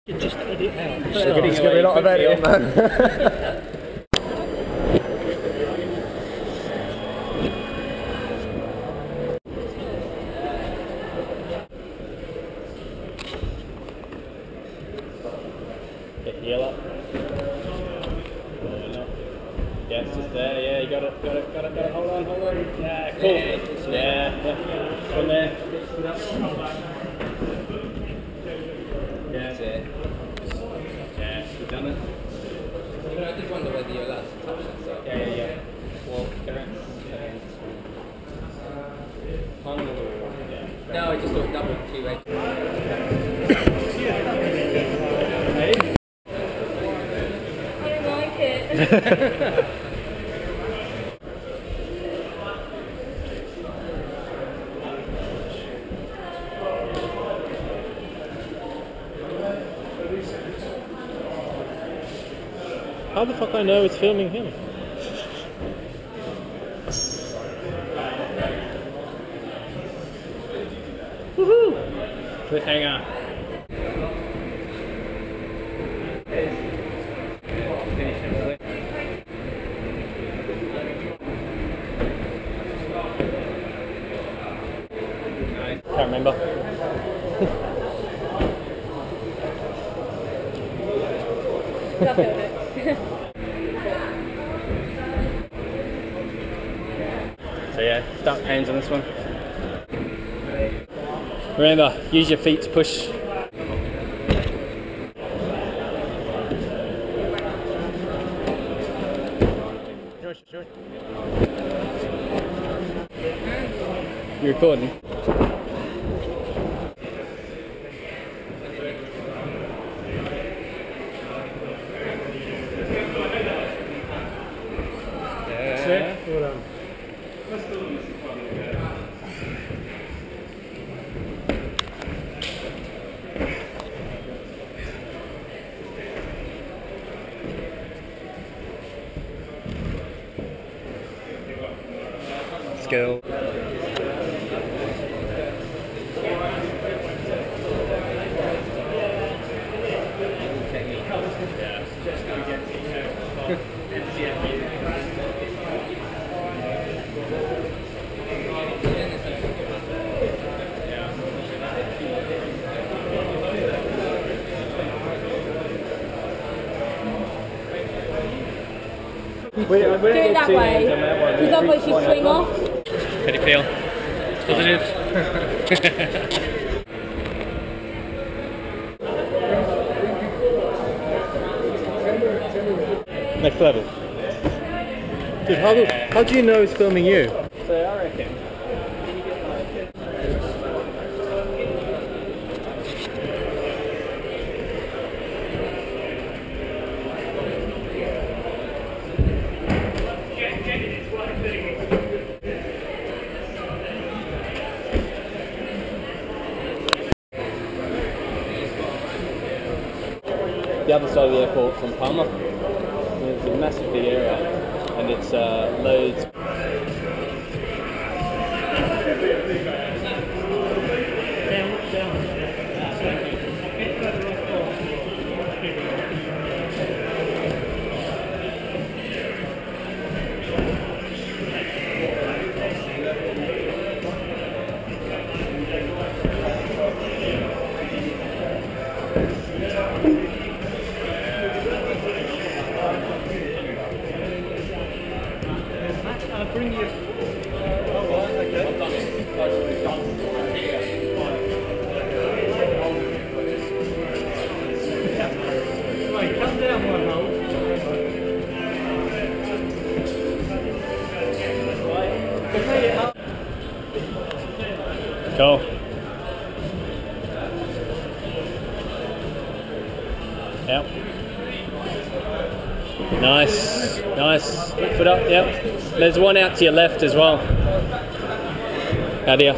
Just edit out. There's going to be a lot of editing, man. Heel up. Yeah, it's just there. Yeah, you got it. Hold on. Yeah, cool. Yeah. From there. Yeah, that's it. Yeah, you've done it. You know, I did wonder whether you're allowed to touch that stuff. Yeah. Well, correct. Yeah. No, I just thought double two-way. I don't like it. How the fuck I know it's filming him? Woohoo! Cliffhanger. Can't remember. So yeah, dark hands on this one. Remember, use your feet to push. Sure. You recording? Yeah. Well done. Skill. Do it that way, because otherwise you swing off. How do you feel? Positive? Next level. Dude, how do you know it's filming you? So I reckon. The other side of the airport from Palma. There's a massive big area and it's loads. Bring you. Right, come down one hole. Go. Yep. Nice. Foot up, yep. There's one out to your left as well. How do you?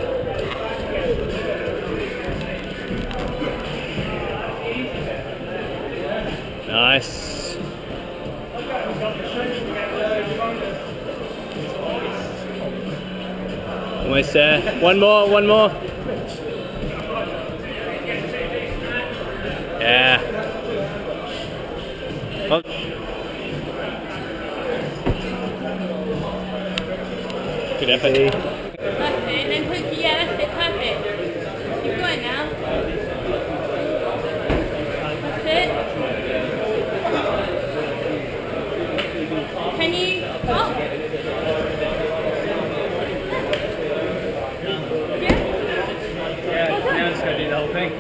Nice. Almost there. One more. Yeah. Oh. Good effort. That's it, and then put, yeah, that's it, perfect. Keep going now. That's it. Can you, oh. Yeah, now I'm just going to do the whole thing.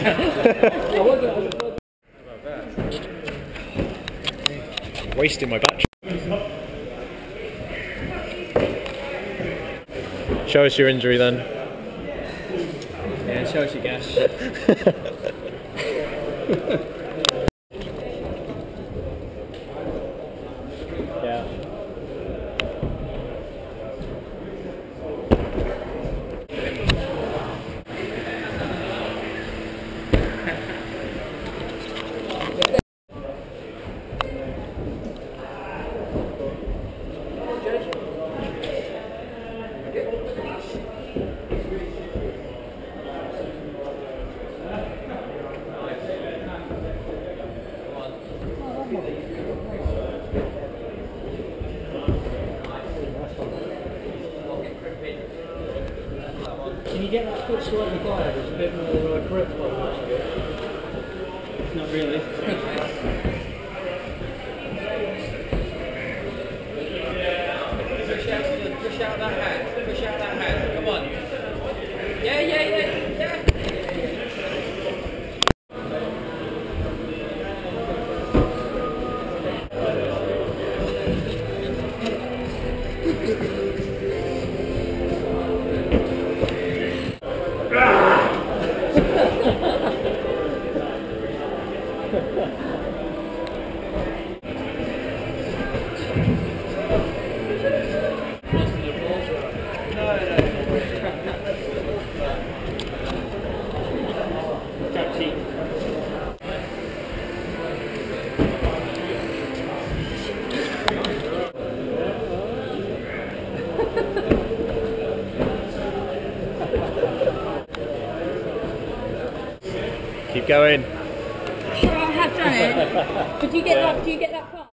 Wasting my battery. Show us your injury then. Yeah, show us your gas. Yeah. Can you get that foot slightly higher? There's a bit more grip on it. Not really. Push out that hand. Push out that hand. Come on. Yeah, yeah, yeah. Yeah. Keep going. I have done it. Did you get that? Do you get that part?